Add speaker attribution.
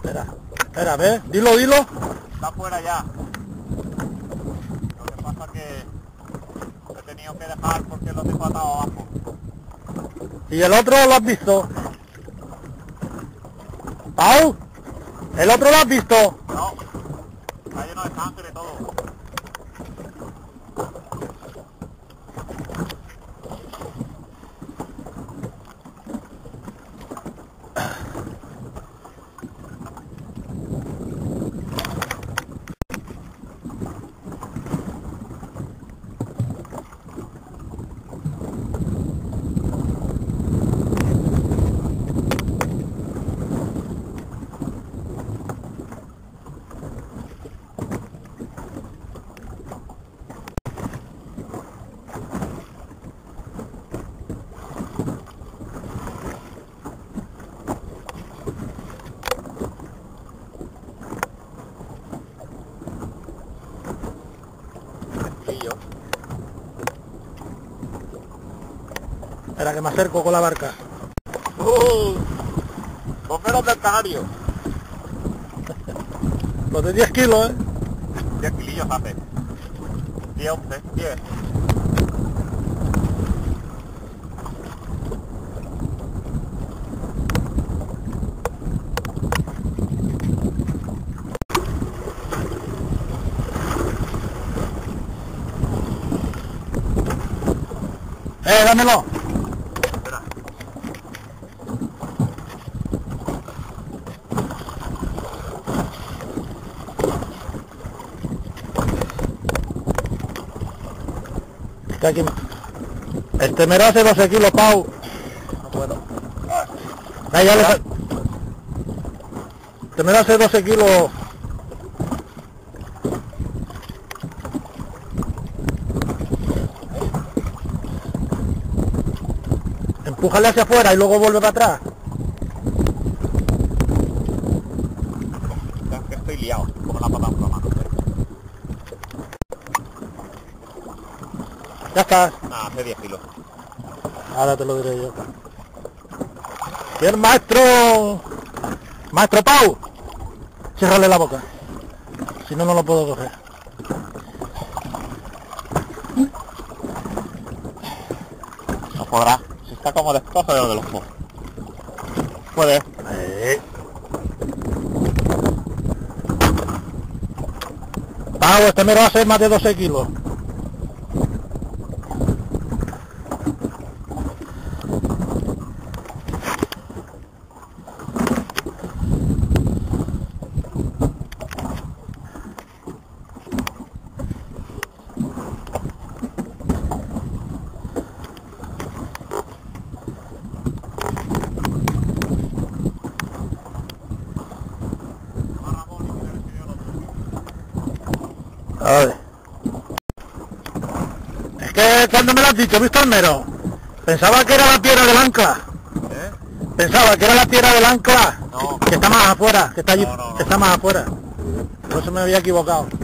Speaker 1: Espera, a ver, dilo.
Speaker 2: Está fuera ya. Lo que pasa es que he tenido que dejar porque lo tengo atado abajo.
Speaker 1: ¿Y el otro lo has visto? ¿Pau? ¿El otro lo has visto?
Speaker 2: No, está lleno de sangre todo.
Speaker 1: Espera que me acerco con la barca.
Speaker 2: Bomberos del Canario.
Speaker 1: Los de 10 kilos,
Speaker 2: 10 kilillos hace. 10, 11, 10.
Speaker 1: Dámelo.
Speaker 2: Espera.
Speaker 1: Está aquí. Este me hace 12 kilos, Pau.
Speaker 2: No puedo.
Speaker 1: Ya le... Este me hace 12 kilos. Empújale hacia afuera y luego vuelve para atrás.
Speaker 2: Es que estoy liado, como la pata en la mano.
Speaker 1: Ya estás.
Speaker 2: Nada, hace 10 kilos.
Speaker 1: Ahora te lo diré yo. Bien, maestro. Maestro Pau. Ciérrale la boca. Si no, no lo puedo coger.
Speaker 2: No podrá. Si está como destrozo de los ojos. Puede.
Speaker 1: Pau, este me va a hacer más de 12 kilos. A ver. Es que cuando me lo has dicho, ¿he visto el mero? Pensaba que era la piedra del ancla. Pensaba que era la piedra del ancla.
Speaker 2: No.
Speaker 1: Que está más afuera, que está allí,
Speaker 2: No.
Speaker 1: que está más afuera. Por eso me había equivocado.